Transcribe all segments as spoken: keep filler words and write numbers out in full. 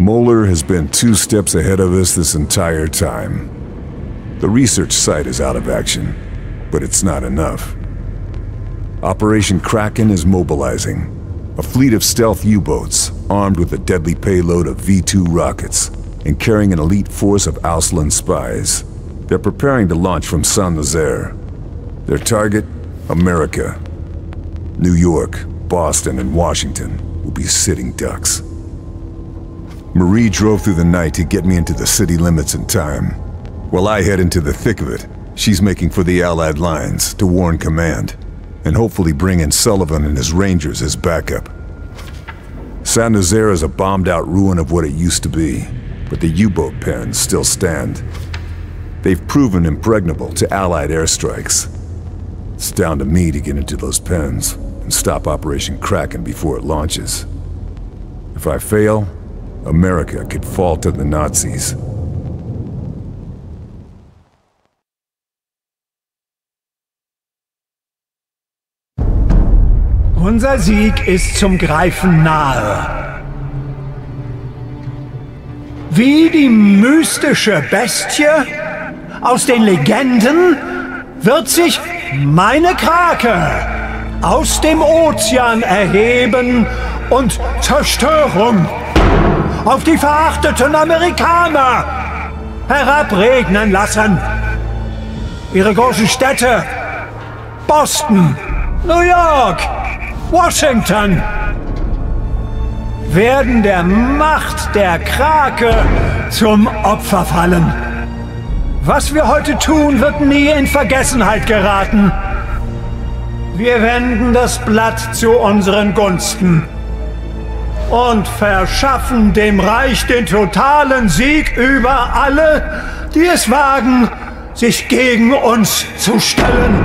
Moeller has been two steps ahead of us this entire time. The research site is out of action, but it's not enough. Operation Kraken is mobilizing. A fleet of stealth U-boats, armed with a deadly payload of V two rockets, and carrying an elite force of Auslan spies. They're preparing to launch from Saint-Nazaire. Their target? America. New York, Boston, and Washington will be sitting ducks. Marie drove through the night to get me into the city limits in time. While I head into the thick of it, she's making for the Allied lines to warn command, and hopefully bring in Sullivan and his Rangers as backup. Saint-Nazaire is a bombed-out ruin of what it used to be, but the U-boat pens still stand. They've proven impregnable to Allied airstrikes. It's down to me to get into those pens and stop Operation Kraken before it launches. If I fail, America could fall to the Nazis. Unser Sieg ist zum Greifen nahe. Wie die mystische Bestie aus den Legenden wird sich meine Krake aus dem Ozean erheben und Zerstörung auf die verachteten Amerikaner herabregnen lassen. Ihre großen Städte, Boston, New York, Washington, werden der Macht der Krake zum Opfer fallen. Was wir heute tun, wird nie in Vergessenheit geraten. Wir wenden das Blatt zu unseren Gunsten und verschaffen dem Reich den totalen Sieg über alle, die es wagen, sich gegen uns zu stellen.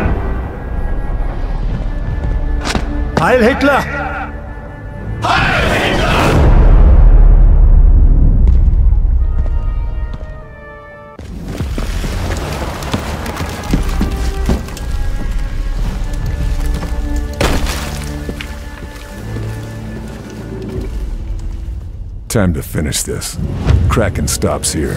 Heil Hitler! Heil Hitler! Time to finish this. Kraken stops here.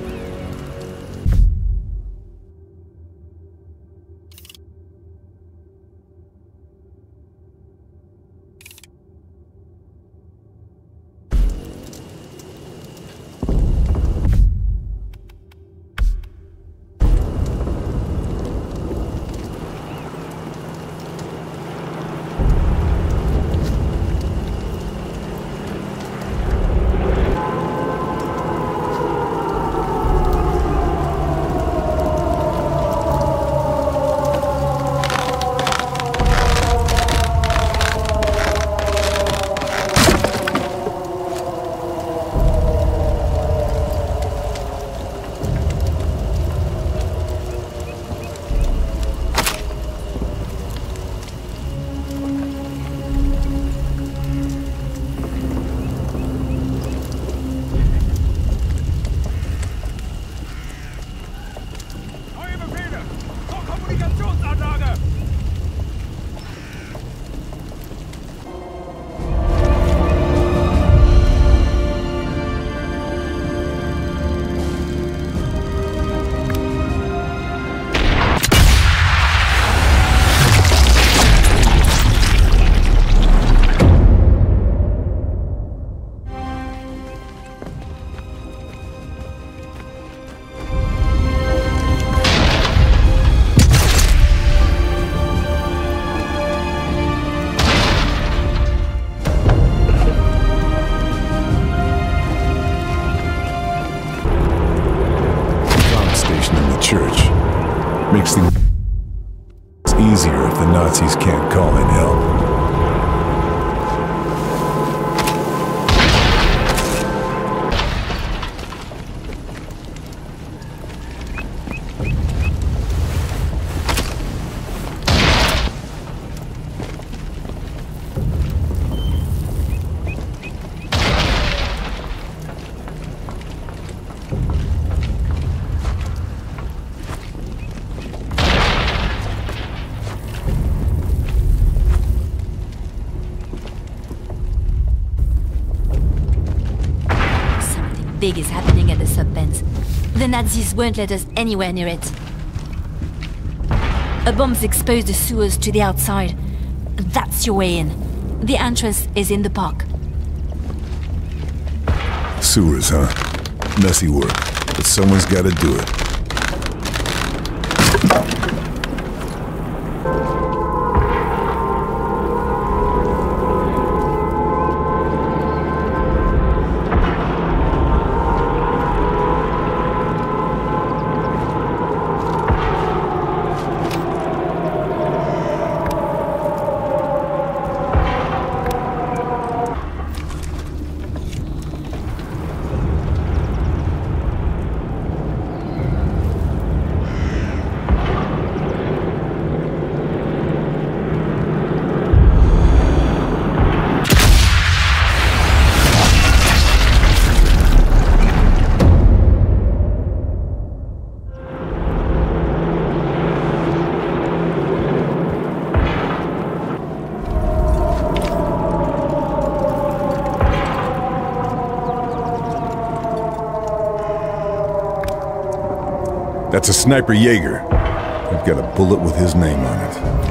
Makes things easier if the Nazis can't call in help. big is happening at the sub-bends. The Nazis won't let us anywhere near it. A bomb's exposed the sewers to the outside. That's your way in. The entrance is in the park. Sewers, huh? Messy work, but someone's gotta do it. That's a sniper Jaeger. I've got a bullet with his name on it.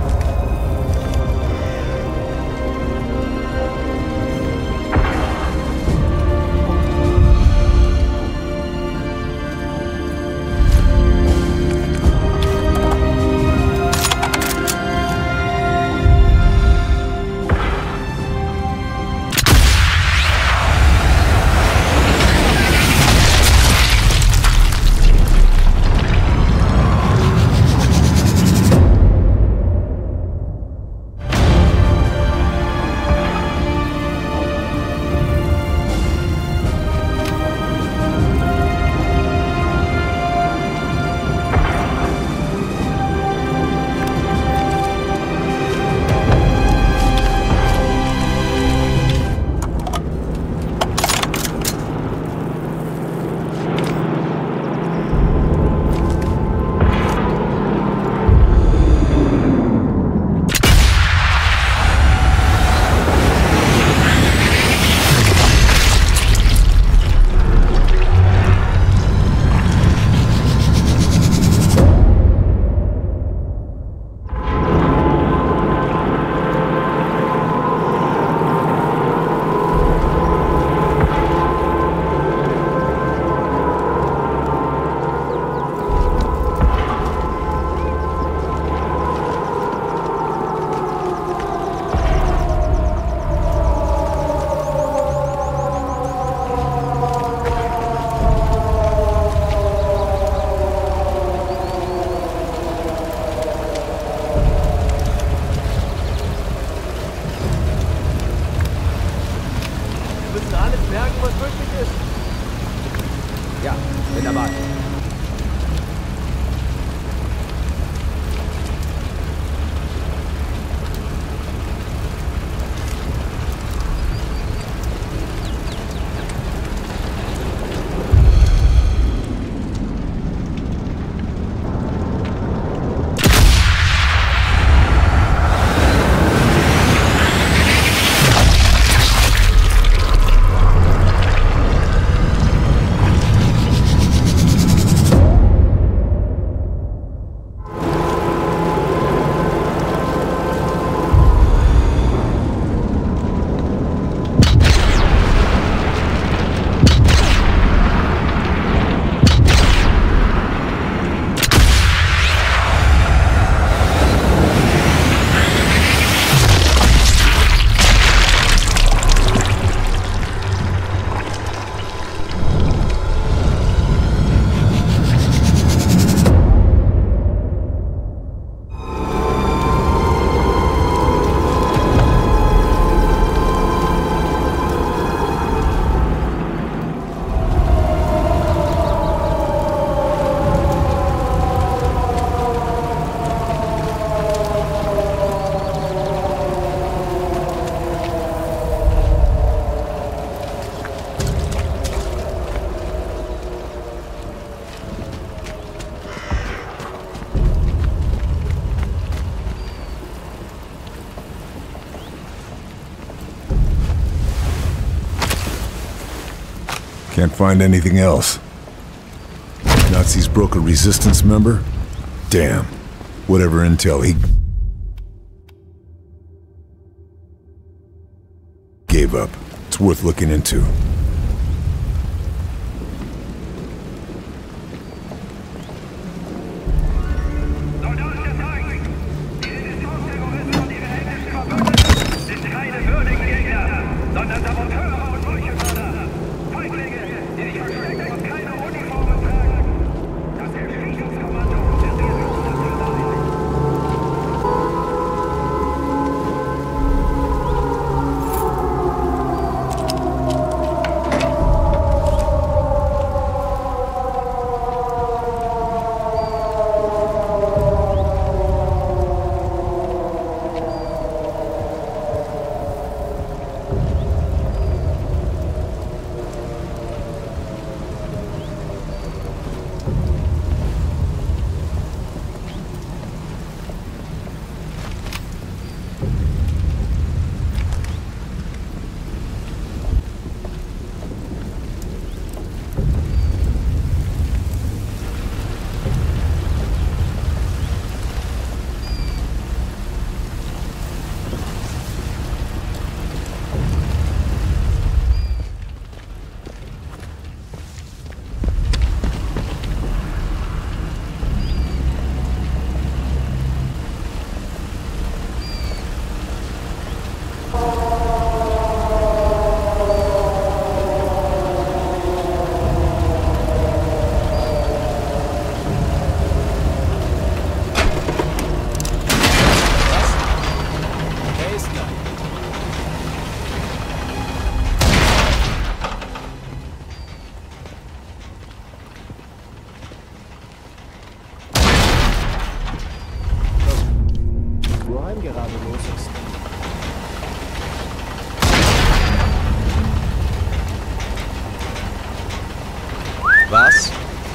Can't find anything else. Nazis broke a resistance member? Damn. Whatever intel he gave up. It's worth looking into. Was?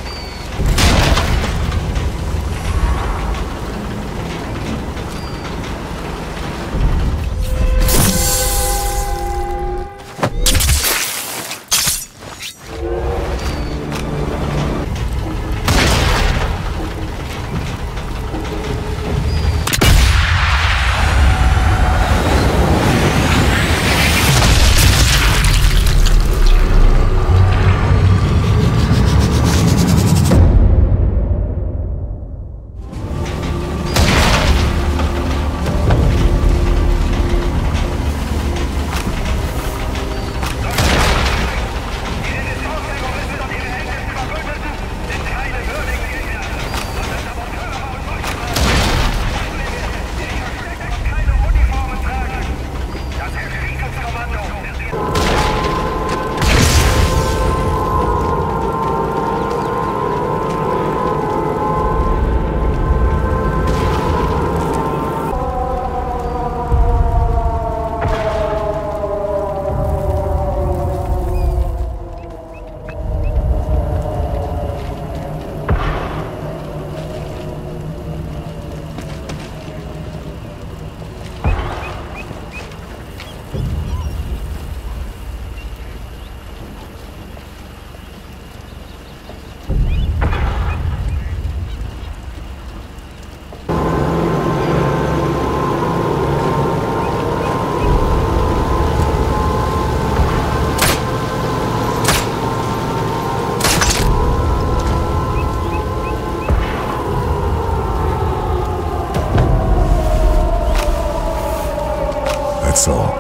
That's all.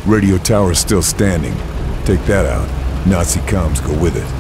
Radio tower's still standing. Take that out. Nazi comms go with it.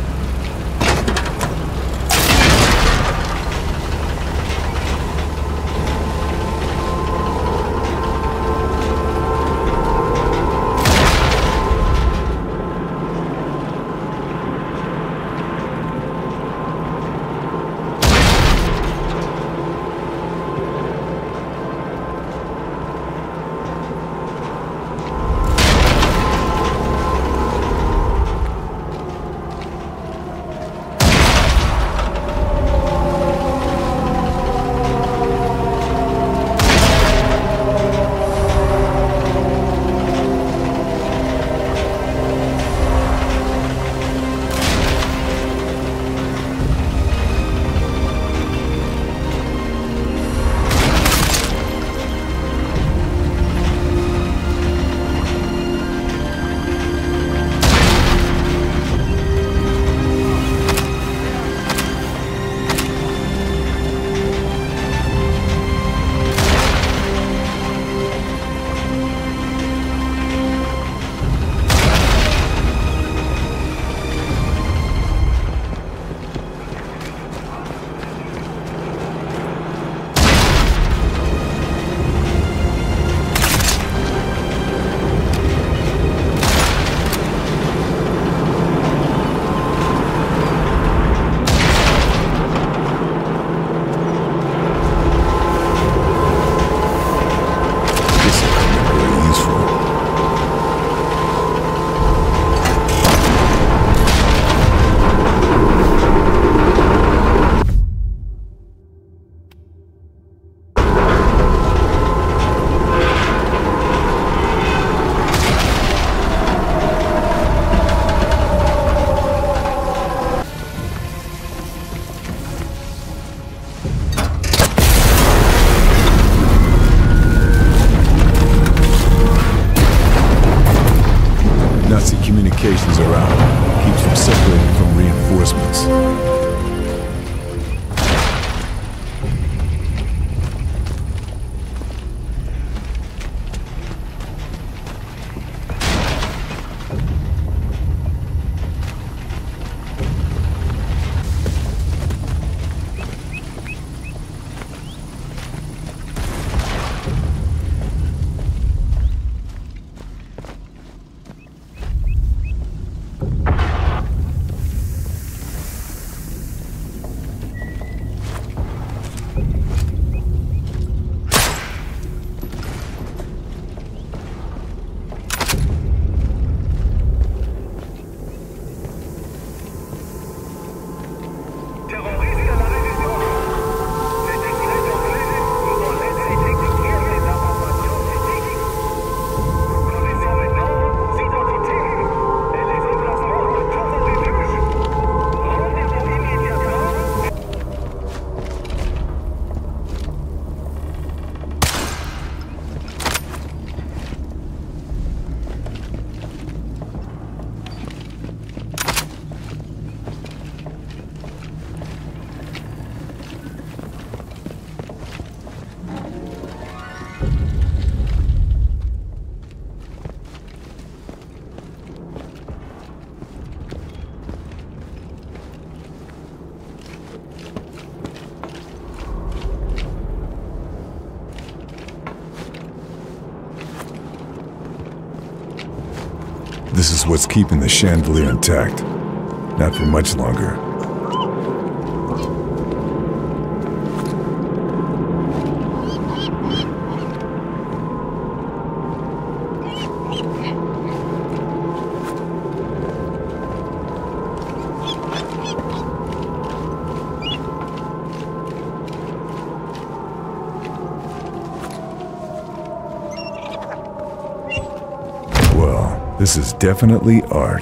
Communications are out. Keeps them separated from reinforcements. This is what's keeping the chandelier intact. Not for much longer. This is definitely art.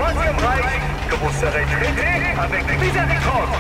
Troisième Reich, que vous serez traités avec miséricorde.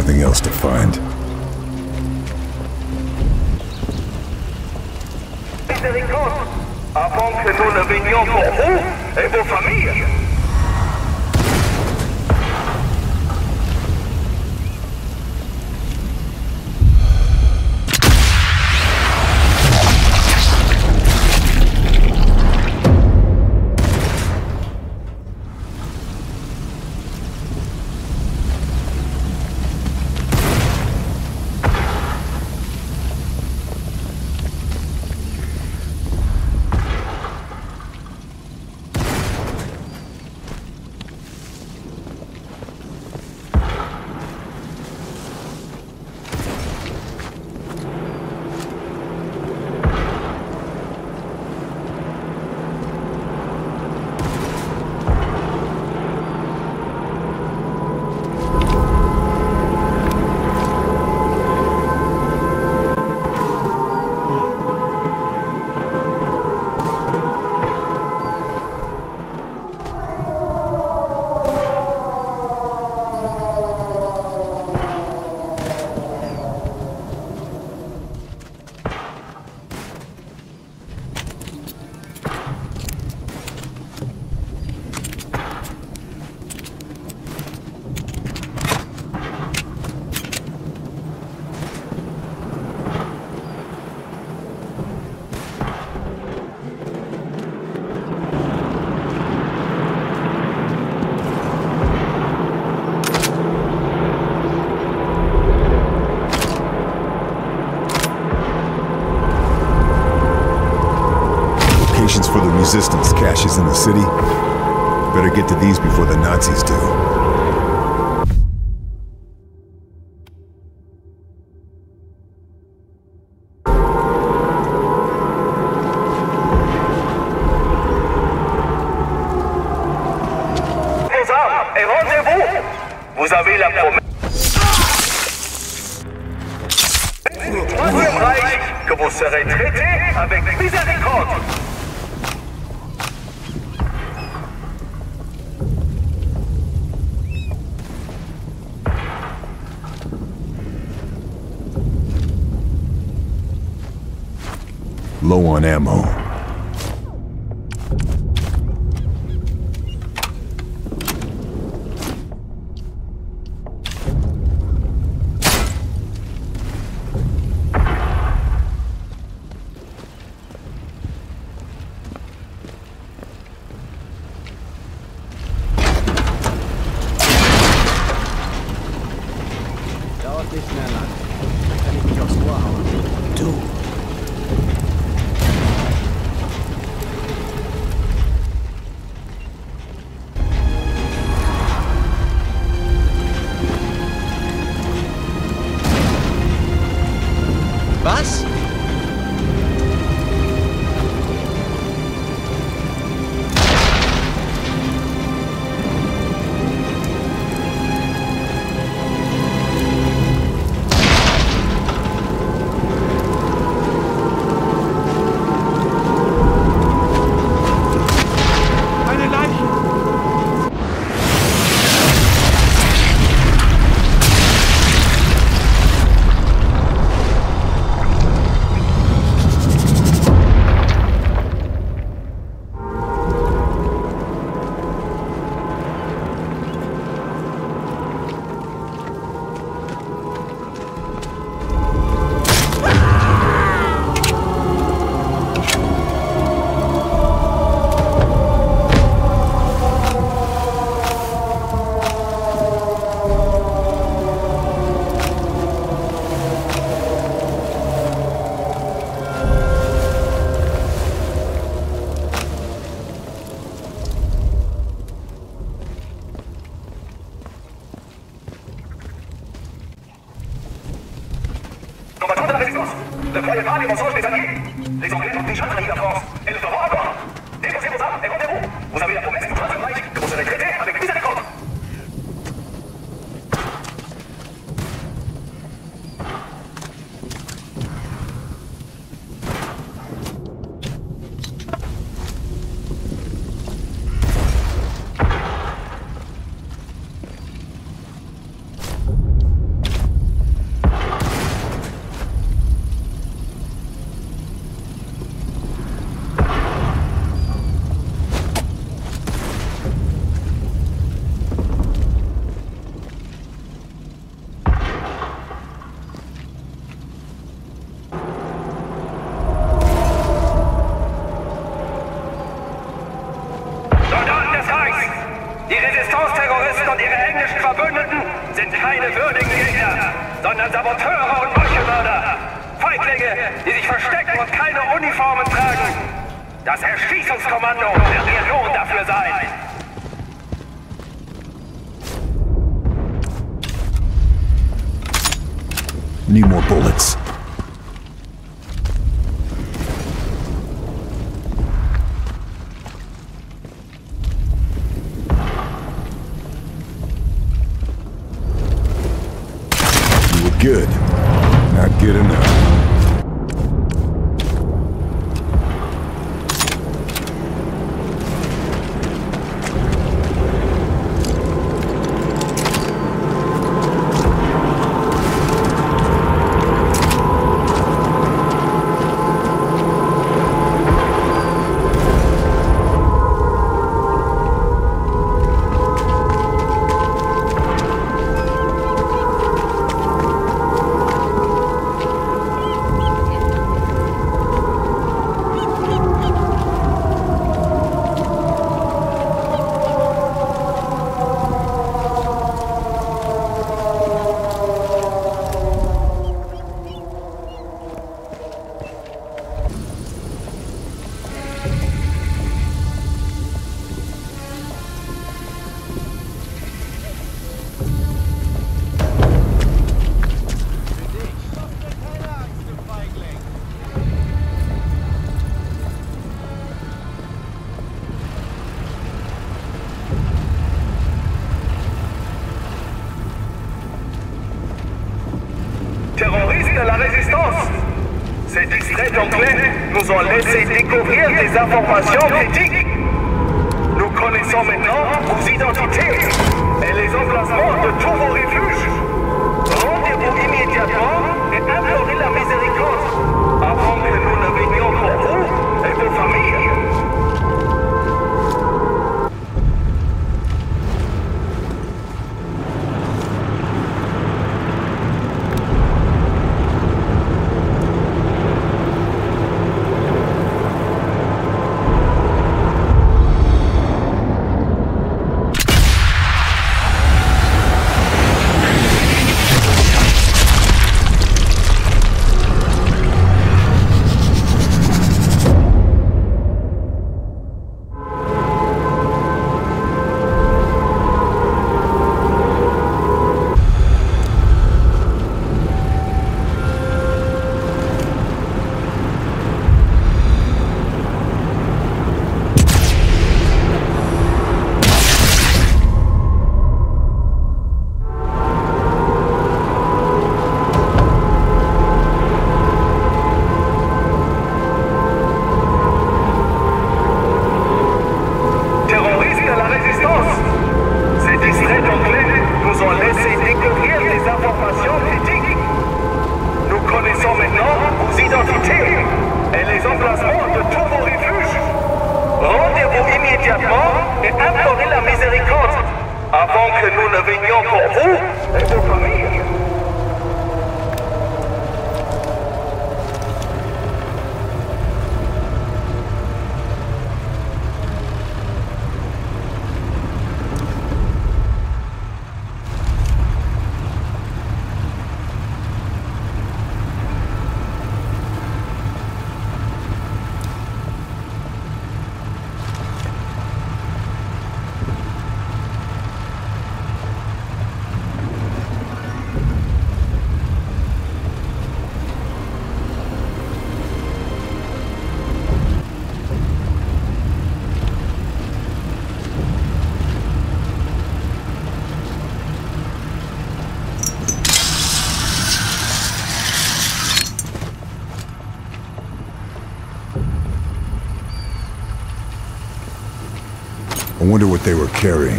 nothing else to find. Miséricorde, avant que nous ne venions pour vous et vos familles. For the resistance caches in the city. Better get to these before the Nazis do. Vos armes et rendez-vous. Vous avez la promesse. Troisième Reich, que vous serez traités avec miséricorde. Low on ammo. Dauert nicht mehr lang. Kann ich mich aufs Ohr hauen. Du. Was? Combattants de la résistance, ne croyez pas les mensonges des alliés. Les Anglais ont déjà trahi la France et le feront encore. Déposez vos armes et rendez-vous. Vous avez la promesse du Troisième Reich que vous serez traités avec miséricorde. Ihre englischen Verbündeten sind keine würdigen Gegner, sondern Saboteure und Massenmörder. Feiglinge, die sich verstecken und keine Uniformen tragen. Das Erschießungskommando wird Ihr Lohn dafür sein. Need more bullets. You were good. Not good enough. Terroristes de la résistance. Ces discrets anglais nous ont laissé découvrir des informations critiques. Nous connaissons maintenant vos identités et les emplacements de tous vos refuges. Rendez-vous immédiatement et implorez la miséricorde avant que nous ne venions pour vous et vos familles. Et implorez la miséricorde avant que nous ne venions pour vous et vos familles. I wonder what they were carrying.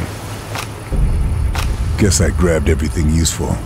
Guess I grabbed everything useful.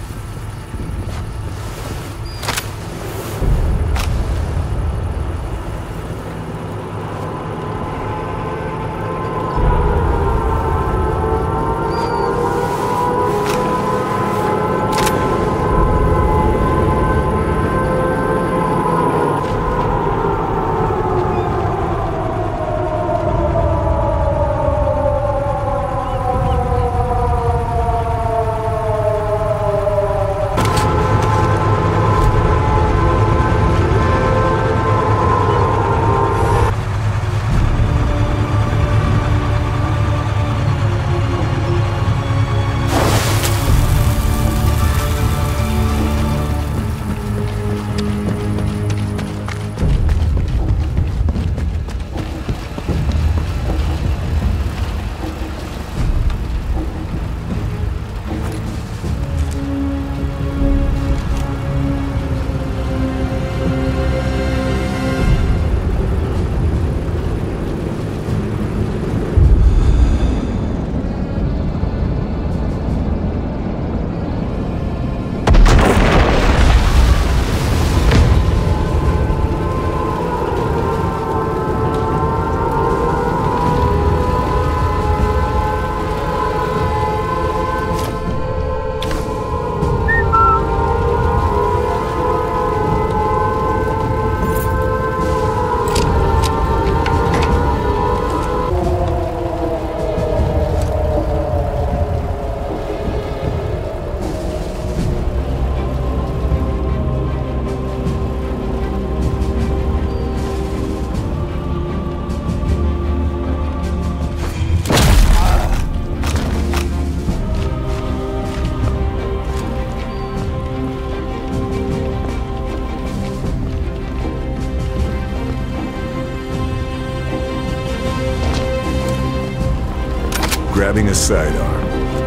grabbing a sidearm.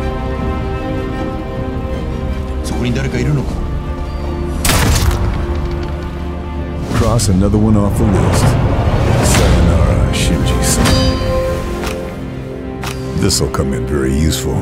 そこに誰かいるのか Cross another one off the list. Sayonara, Shinji-san. This'll come in very useful.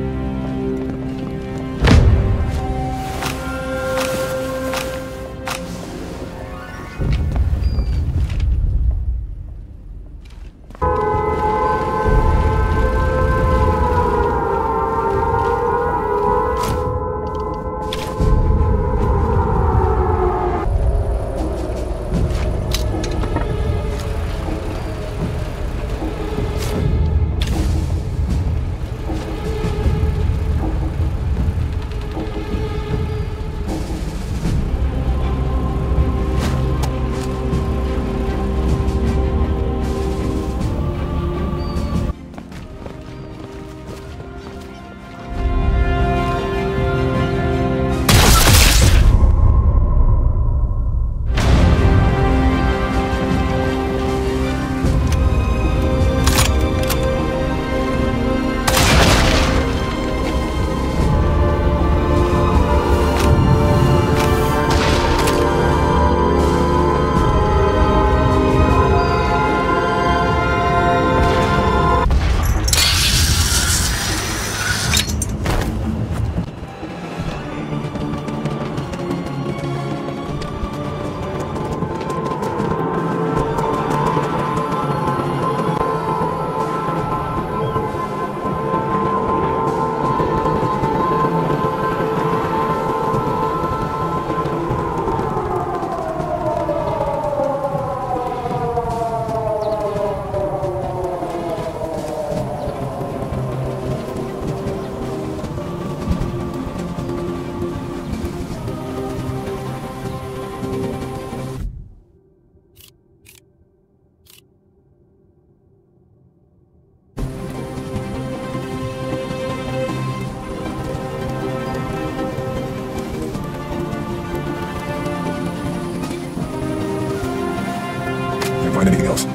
Find anything else?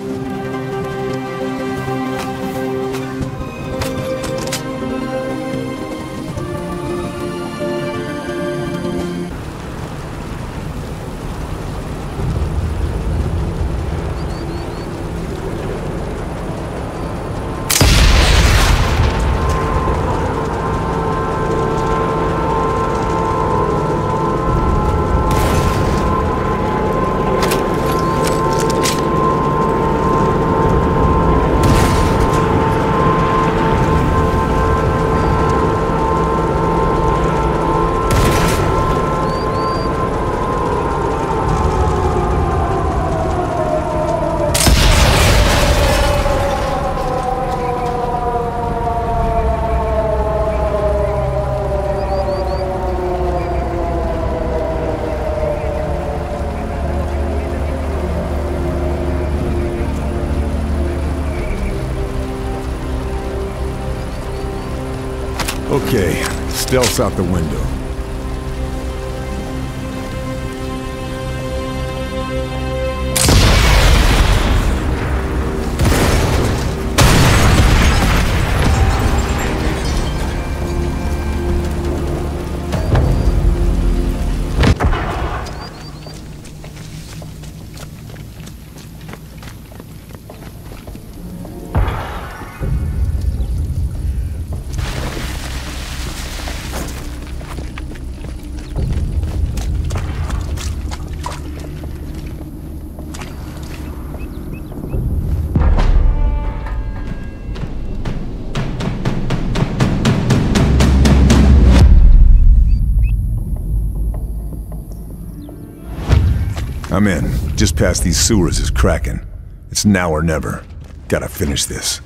Okay, stealth's out the window. I'm in. Just past these sewers is cracking. It's now or never. Gotta finish this.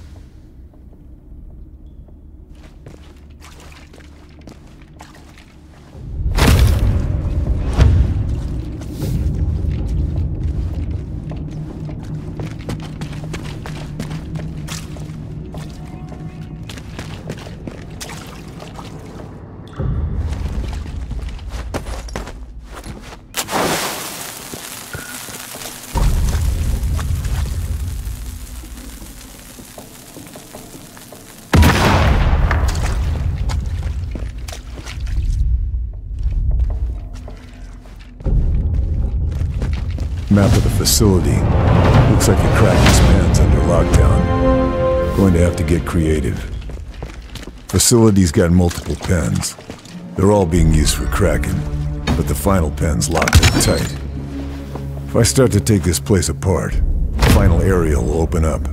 of the facility. Looks like the Kraken's pen's under lockdown. Going to have to get creative. Facility's got multiple pens. They're all being used for Kraken, but the final pen's locked up tight. If I start to take this place apart, the final area will open up.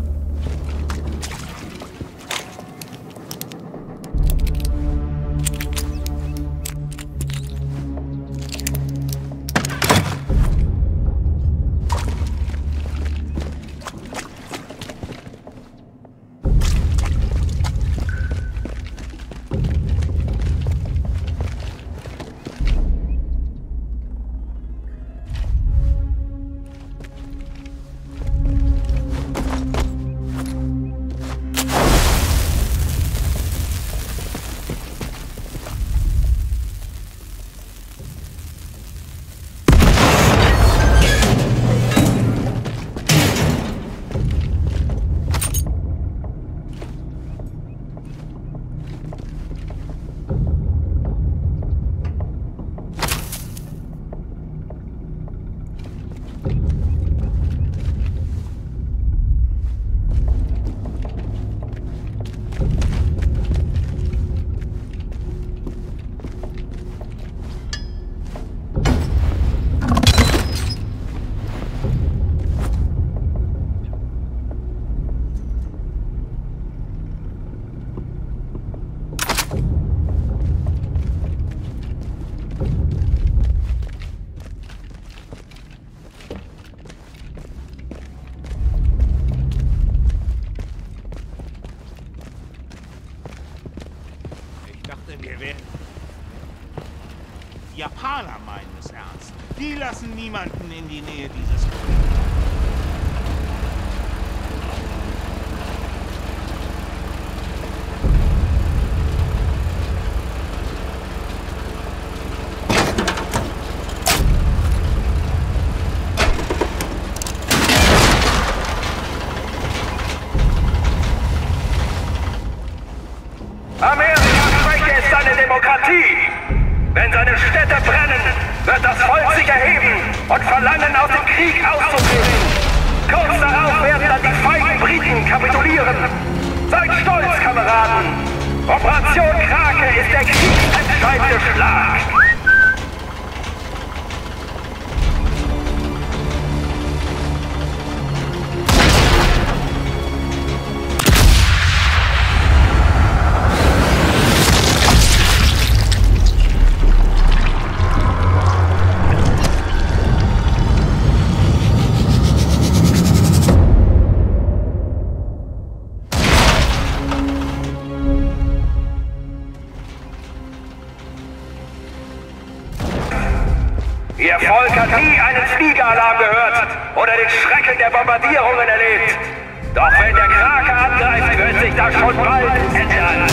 Die Japaner meinen es ernst. Die lassen niemanden in die Nähe dieses... Amerikas Schwäche ist seine Demokratie. Wenn seine Städte brennen, wird das Volk sich erheben und verlangen, aus dem Krieg auszutreten. Kurz darauf werden dann die feigen Briten kapitulieren. Seid stolz, Kameraden. Operation Krake ist der kriegsentscheidende Schlag. Ihr Volk hat nie einen Fliegeralarm gehört oder den Schrecken der Bombardierungen erlebt. Doch wenn der Krake angreift, wird sich das schon bald ändern.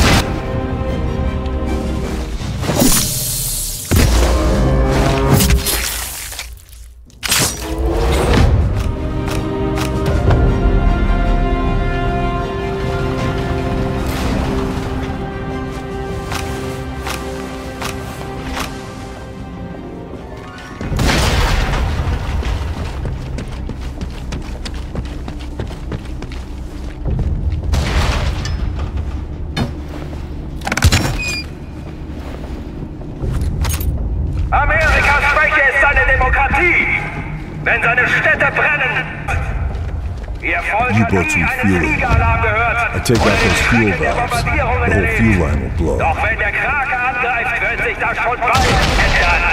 Amerikas Schwäche ist seine Demokratie. Wenn seine Städte brennen. Ihr Volk hat nie einen Fliegeralarm gehört. I take out those fuel valves. The whole fuel line will blow. Doch wenn der Krake angreift, wird sich das schon bald ändern.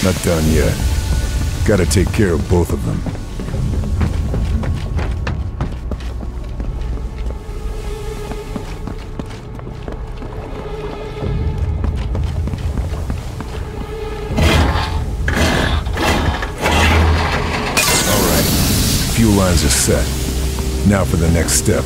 Not done yet. Gotta take care of both of them. Alright. Fuel lines are set. Now for the next step.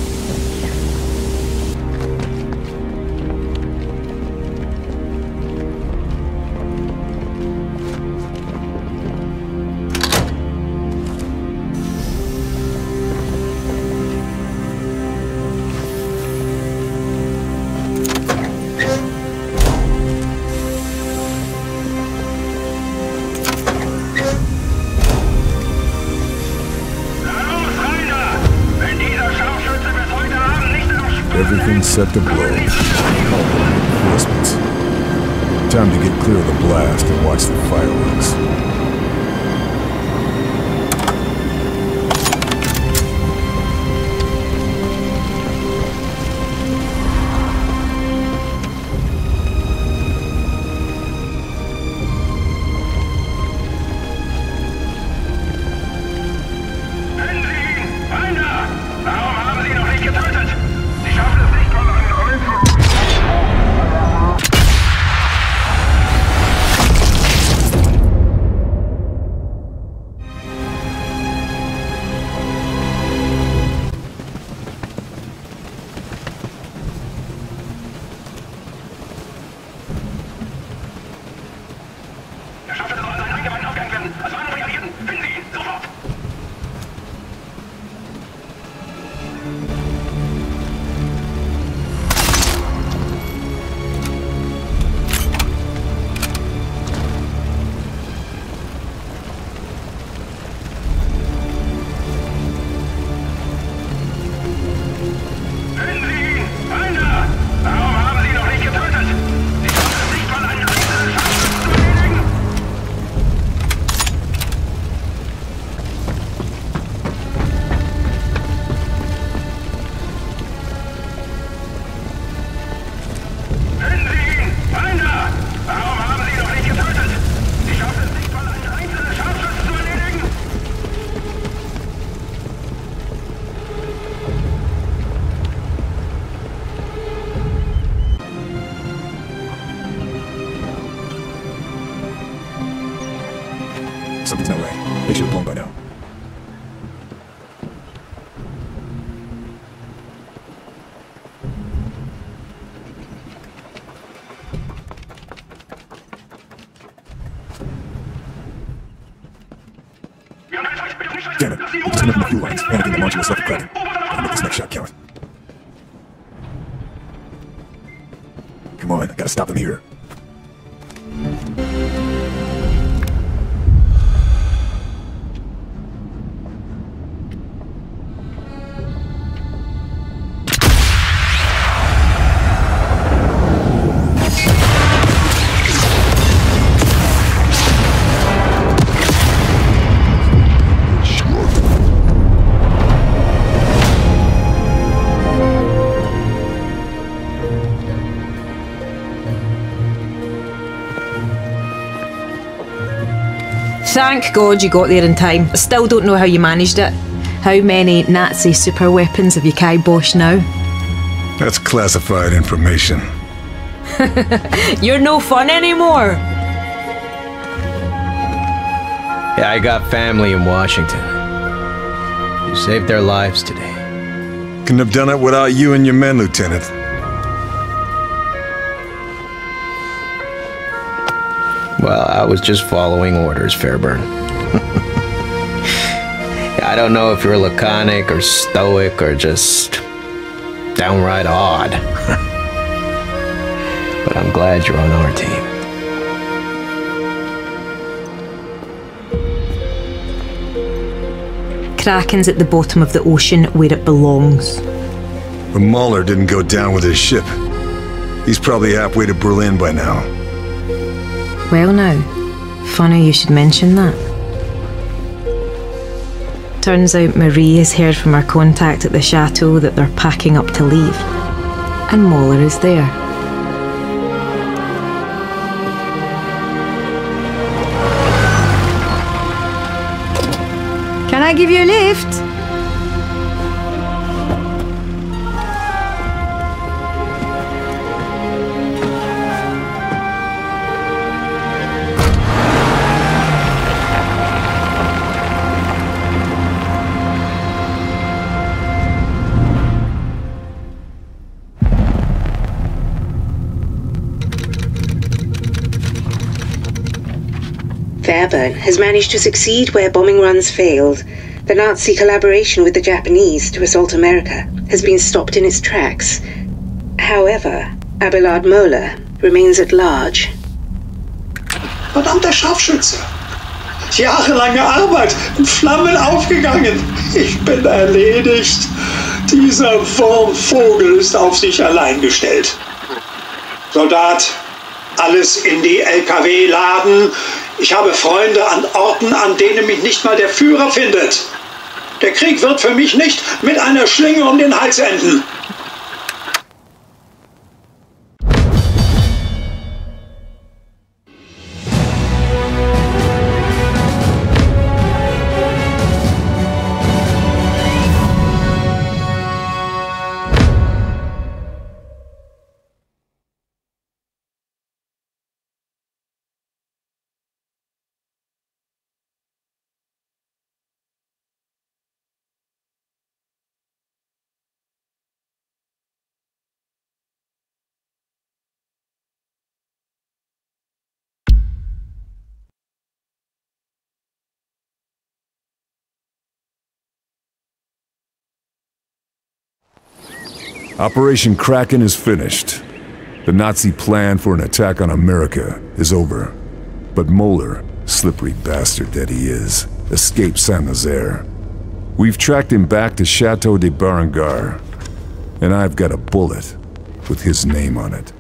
Everything's set to blow. Christmas. Time to get clear of the blast and watch the fireworks. Something's not right. They should have blown by now. Damn it. We just enough fuel lines. Anything that launches left cracking. Gotta make this next shot count. Come on, I gotta stop them here. Thank God you got there in time. I still don't know how you managed it. How many Nazi super weapons have you kiboshed now? That's classified information. You're no fun anymore. Yeah, I got family in Washington. You saved their lives today. Couldn't have done it without you and your men, Lieutenant. Well, I was just following orders, Fairburn. I don't know if you're laconic or stoic or just downright odd. But I'm glad you're on our team. Kraken's at the bottom of the ocean where it belongs. But Mahler didn't go down with his ship. He's probably halfway to Berlin by now. Well now, funny you should mention that. Turns out Marie has heard from her contact at the chateau that they're packing up to leave. And Mahler is there. I give you a lift? Fairburn has managed to succeed where bombing runs failed. The Nazi collaboration with the Japanese to assault America has been stopped in its tracks. However, Abelard Moeller remains at large. Verdammter Scharfschütze! Jahrelange Arbeit in Flammen aufgegangen. Ich bin erledigt. Dieser Wurmvogel ist auf sich allein gestellt. Soldat, alles in die L K W laden. Ich habe Freunde an Orten, an denen mich nicht mal der Führer findet. Der Krieg wird für mich nicht mit einer Schlinge um den Hals enden. Operation Kraken is finished. The Nazi plan for an attack on America is over. But Moeller, slippery bastard that he is, escaped Saint-Nazaire. We've tracked him back to Chateau de Berengar, and I've got a bullet with his name on it.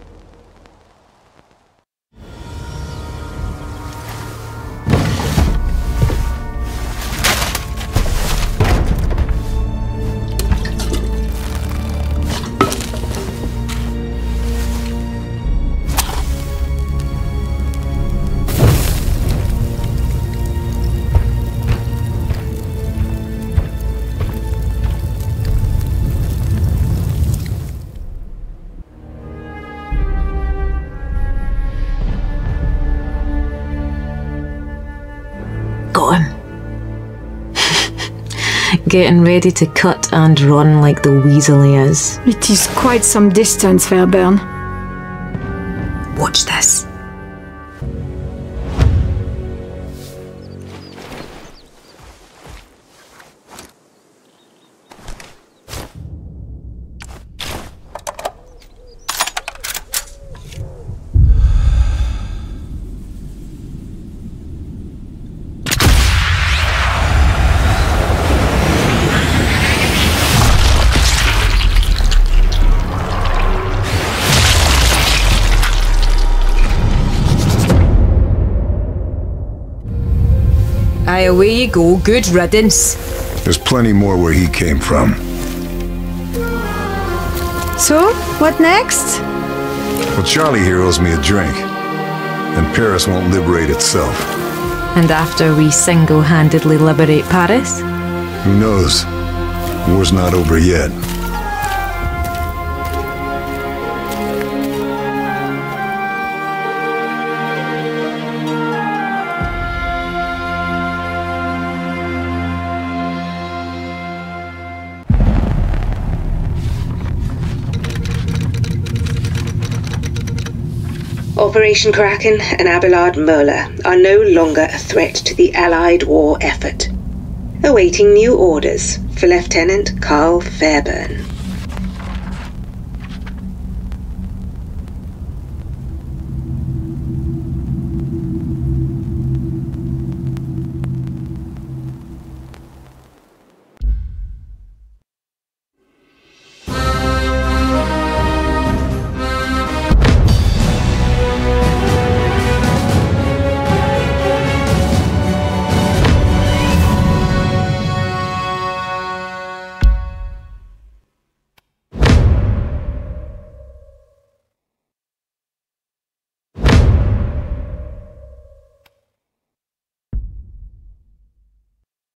Getting ready to cut and run like the weasel he is. It is quite some distance, Fairburn. Watch this. Aye, away you go. Good riddance. There's plenty more where he came from. So, what next? Well, Charlie here owes me a drink. And Paris won't liberate itself. And after we single-handedly liberate Paris? Who knows? War's not over yet. Operation Kraken and Abelard Moeller are no longer a threat to the Allied war effort. Awaiting new orders for Lieutenant Carl Fairburn.